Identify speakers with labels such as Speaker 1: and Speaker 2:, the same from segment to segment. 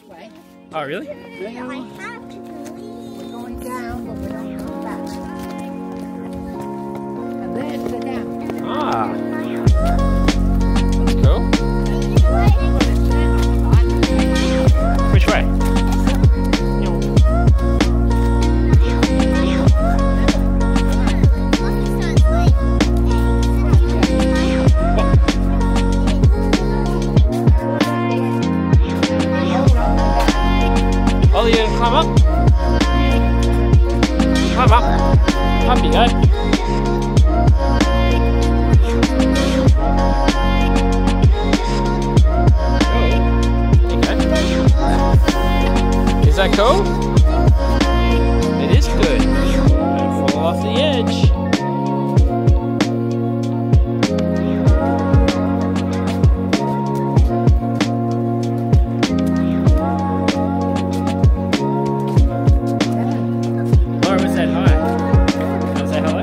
Speaker 1: way.
Speaker 2: Oh, really?
Speaker 1: I have to leave. We're going down, but we don't come back. And there's the down.
Speaker 2: Ah. That's cool. Which way? Ollie, you gonna climb up? Climb up. Up you go. Is that cool? It is good. Don't fall off the edge. Laura was that high. Want to say hello?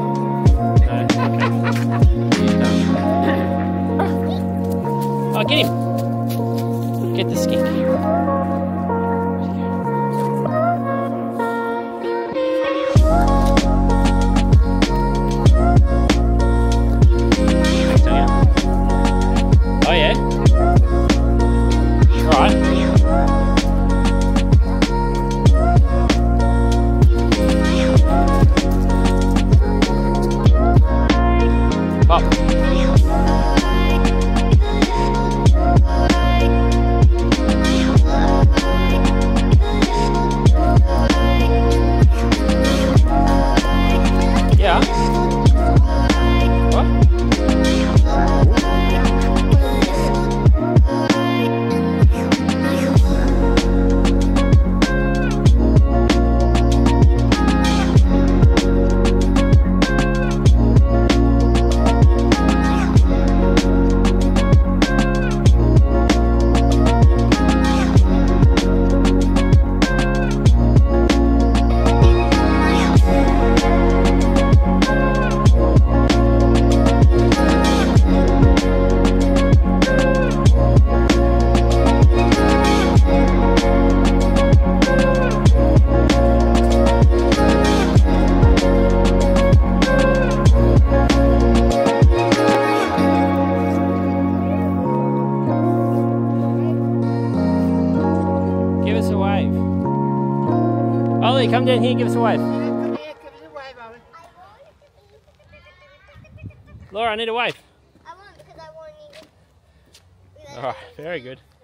Speaker 2: No? Okay. Oh, get him. Get the skink. Oh yeah? Right. Pop. Yeah. What? Give us a wave. Ollie, come down here, give us a wave.
Speaker 1: Come here, give us a wave, Owen.
Speaker 2: Laura, I need a wave.
Speaker 3: I won't because I won't even.
Speaker 2: Alright, very good.